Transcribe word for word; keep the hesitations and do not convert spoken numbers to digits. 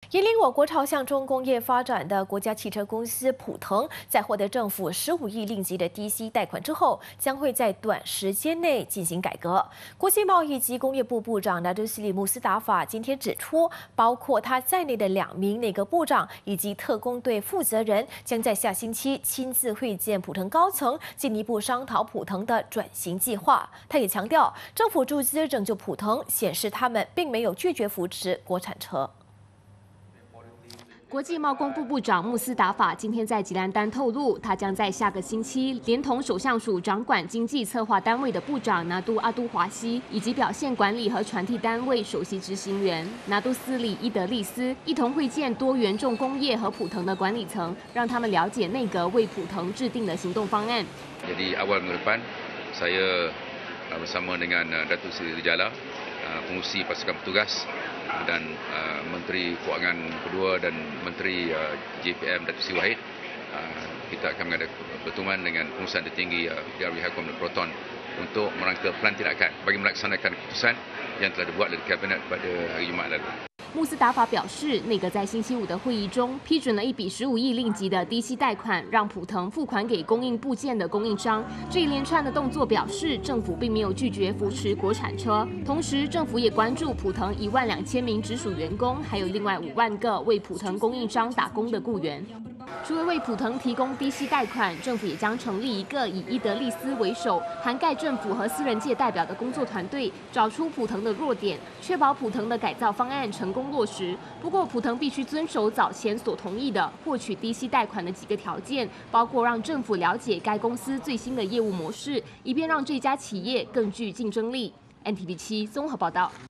引领我国朝向重工业发展的国家汽车公司普腾，在获得政府十五亿令吉的低息贷款之后，将会在短时间内进行改革。国际贸易及工业部部长纳杜斯里穆斯达法今天指出，包括他在内的两名内阁部长以及特工队负责人，将在下星期亲自会见普腾高层，进一步商讨普腾的转型计划。他也强调，政府注资拯救普腾，显示他们并没有拒绝扶持国产车。 国际贸工部部长穆斯达法今天在吉兰丹透露，他将在下个星期连同首相署掌管经济策划单位的部长拿督阿都华西，以及表现管理和传递单位首席执行员拿督斯里伊德利斯，一同会见多元重工业和普腾的管理层，让他们了解内阁为普腾制定的行动方案。 Jadi awal minggu depan, saya bersama dengan Datuk Seri Rijala, pengurusi pasukan petugas. Dan uh, Menteri Kewangan kedua dan Menteri uh, J P M Datuk Seri Wahid, uh, kita akan mengadakan pertemuan dengan pengurusan tertinggi uh, D R W Hakom dan Proton untuk merangka pelan tindakan bagi melaksanakan keputusan yang telah dibuat oleh Kabinet pada hari Jumaat lalu. 穆斯达法表示，内阁在星期五的会议中批准了一笔十五亿令吉的低息贷款，让普腾付款给供应部件的供应商。这一连串的动作表示，政府并没有拒绝扶持国产车，同时政府也关注普腾一万两千名直属员工，还有另外五万个为普腾供应商打工的雇员。 除了为普腾提供低息贷款，政府也将成立一个以伊德利斯为首、涵盖政府和私人界代表的工作团队，找出普腾的弱点，确保普腾的改造方案成功落实。不过，普腾必须遵守早前所同意的获取低息贷款的几个条件，包括让政府了解该公司最新的业务模式，以便让这家企业更具竞争力。N T V 七综合报道。